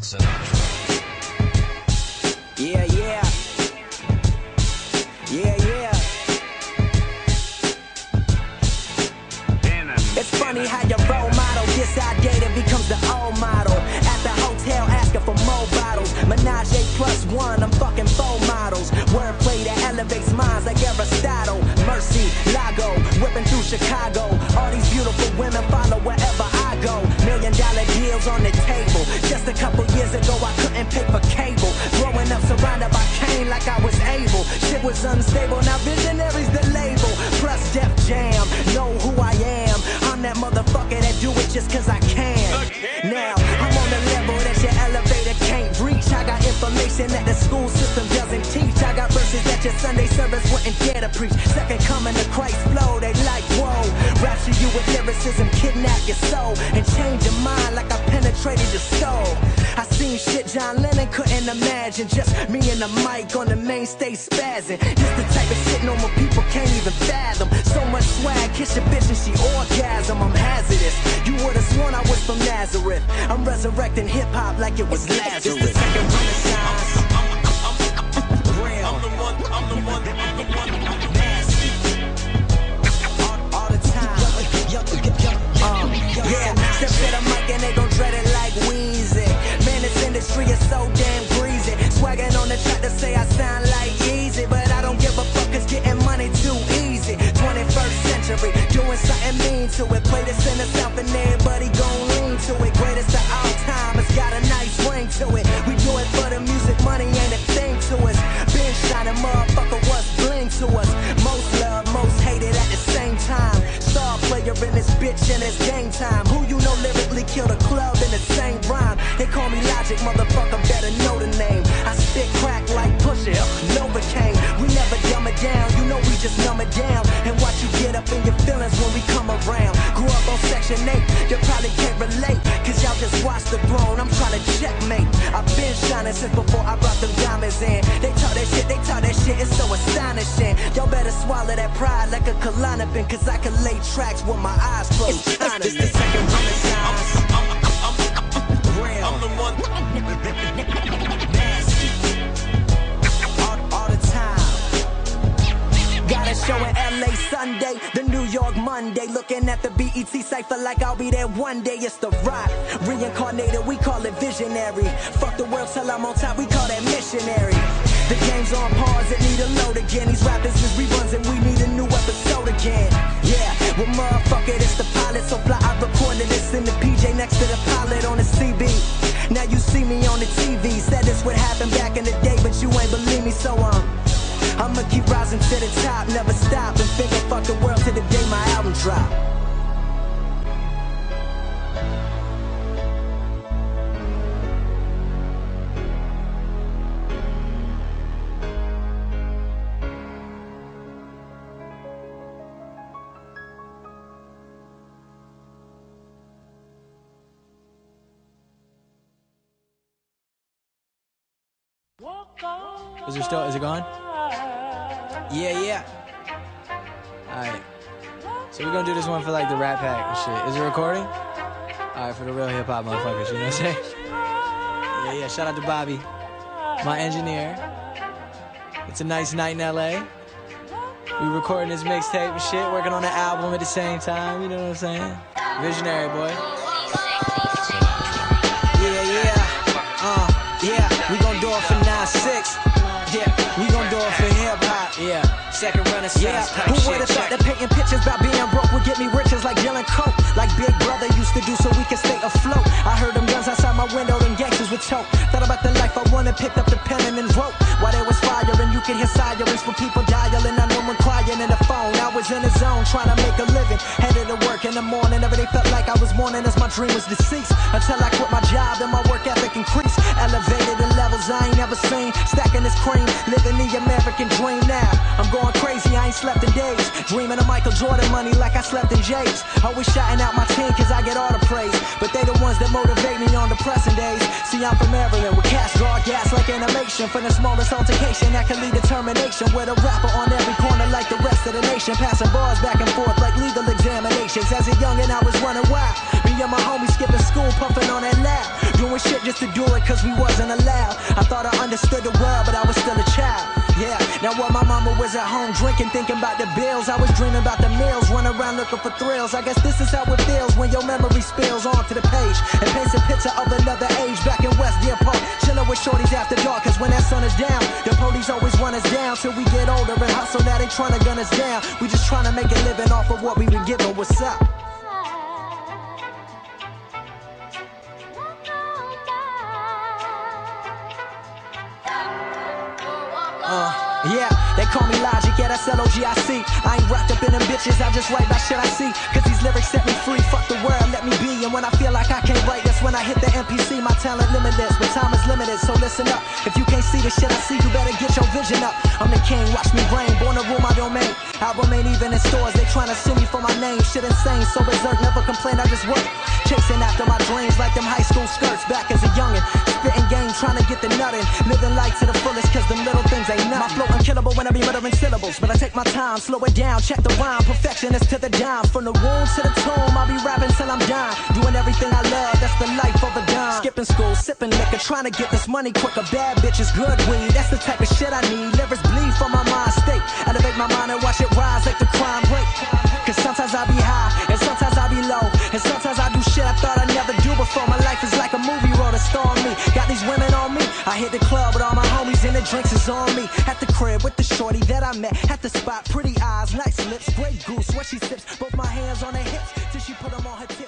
Yeah, yeah. Yeah, yeah. It's funny how your role model gets outdated, becomes the old model. At the hotel asking for more bottles. Menage +1, I'm fucking 4 models. Wordplay that elevates minds like Aristotle. Mercy, Lago, whipping through Chicago. All these beautiful women follow wherever I go. $1 million deals on the table. Just a couple years ago I couldn't pay for cable. Growing up surrounded by cane like I was able. Shit was unstable, now visionary's the label. Plus Def Jam, know who I am. I'm that motherfucker that do it just cause I can. Now, I'm on the level that your elevator can't reach. I got information that the school system doesn't teach. I got verses that your Sunday service wouldn't dare to preach. Second coming to Christ flow, they like, whoa. Rapture you with lyricism, kidnap your soul, and change your mind like I penetrated your soul. I seen shit John Lennon couldn't imagine. Just me and the mic on the main stage spazzing. Just the type of shit normal people can't even fathom. So much swag, kiss your bitch and she orgasm. I'm hazardous. You would've sworn I was from Nazareth. I'm resurrecting hip-hop like it was Lazarus. It's the second renaissance. Real. I'm the one. Nasty. All the time. Yeah, step to the mic and they gon' dread it like Weezy. Man, this industry is so damn greasy. Swagging on the track to say I sound like easy, but I don't give a fuck cause getting money too easy. 21st century, doing something mean to it. Play this in the South and everybody gon' lean to it. Greatest of all time, it's got a nice ring to it. We do it for the music, money ain't a thing to us. Been shining, motherfucker, what's bling to us? Most love, most hated at the same time. Star player in this bitch and it's game time. Who you know lyrically killed a club in the same rhyme? They call me Logic, motherfucker, better know the name. I spit crack like Pusha, Novocaine. We never dumb it down, you know we just numb it down. And watch you get up in your feelings when we come around. Grew up on Section 8, you probably can't relate, cause y'all just watch the throne, I'm trying to checkmate. I've been shining since before I brought them diamonds in. They talk that shit, it's so astonishing. Y'all better swallow that pride like a Klonopin, cause I can lay tracks with my eyes closed. It's the second renaissance. Real. I'm the one. Nasty. All the time. Got a show in LA Sunday, the New York Monday. Looking at the BET cypher like I'll be there one day. It's the rock, reincarnated, we call it visionary. Fuck the world till I'm on top, we call that missionary. The game's on pause, it need a load again. These rappers is reruns and we need a new episode again. Yeah, well motherfucker, it's the pilot, so fly. I recorded this in the PJ next to the pilot on the CB. Now you see me on the TV. Said this would happen back in the day, but you ain't believe me, so I'ma keep rising to the top, never stop, and think fuck the world till the day my album drop. Is it gone? Yeah. Alright. So we're gonna do this one for like the Rat Pack and shit. Is it recording? Alright, for the real hip hop motherfuckers, you know what I'm saying? Yeah. Shout out to Bobby, my engineer. It's a nice night in LA. We recording this mixtape and shit, working on the album at the same time, you know what I'm saying? Visionary, boy. Yeah, we gon' do it for 9-6. Yeah, we gon' do it for hip-hop. Yeah, second renaissance type who shit. would've thought that painting pictures about being broke would get me riches like Dylan Coke? Like Big Brother used to do so we can stay afloat. I heard them guns outside my window, them gangsters would choke. Thought about the life I wanted, picked up the pen and then wrote. While there was fire and you could hear sirens for people dialing, I know one crying in the phone. I was in the zone trying to make a living. Headed to work in the morning, every day felt like I was mourning as my dream was deceased. Until I quit my job and my work ethic increased. Elevated in levels I ain't never seen. Stacking this cream, living the American dream now. I'm going crazy, I ain't slept in days. Dreaming of Michael Jordan money like I slept in J's. Always shouting out my team cause I get all the praise. But they the ones that motivate me on depressing days. See, I'm from Maryland with cats draw gas like animation. From the smallest altercation that can lead to termination. With a rapper on every corner like the rest of the nation. Passing bars back and forth like legal examinations. As a youngin' I was running wild. and my homies skipping school, puffing on that loud. Doing shit just to do it cause we wasn't allowed. I thought I understood the world, but I was still a child. Yeah, now while my mama was at home drinking, thinking about the bills, I was dreaming about the meals, running around looking for thrills. I guess this is how it feels when your memory spills onto the page and paints a picture of another age back in West Deer Park, chilling with shorties after dark. Cause when that sun is down, the police always run us down till we get older and hustle. Now they trying to gun us down. We just trying to make a living off of what we been given. What's up? Yeah, they call me Logic, yeah, that's L-O-G-I-C. I ain't wrapped up in them bitches, I just write about shit I see. Cause these lyrics set me free, fuck the world, let me be. And when I feel like I can't write, that's when I hit the NPC. My talent limitless, but time is limited, so listen up. If you can't see the shit I see, you better get your vision up. I'm the king, watch me reign, born to rule my domain. Album ain't even in stores, they tryna sue me for my name. Shit insane, so berserk, never complain, I just work. Chasing after my dreams like them high school skirts. Back as a youngin', spitting game, trying to get the nuttin'. Living life to the fullest, cause them little things ain't nothing. My flow unkillable when I be muttering syllables, but I take my time, slow it down, check the rhyme. Perfectionist to the dime, from the womb to the tomb, I'll be rapping till I'm dying. Doing everything I love, that's the life of a dime. Skipping school, sipping liquor, trying to get this money quicker. Bad bitches, good weed, that's the type of shit I need. Lyrics bleed from my mind state, elevate my mind and watch it rise like the crime rate. Cause sometimes I be high, and sometimes I be low, and sometimes I do shit I thought I'd never do before. My life is like a movie, wrote a star on me. Got these women on me, I hit the club with all my homies and the drinks is on me. At the crib with the shorty that I met, at the spot, pretty eyes, nice lips, great goose, what she sips. Both my hands on her hips, till she put them on her tips.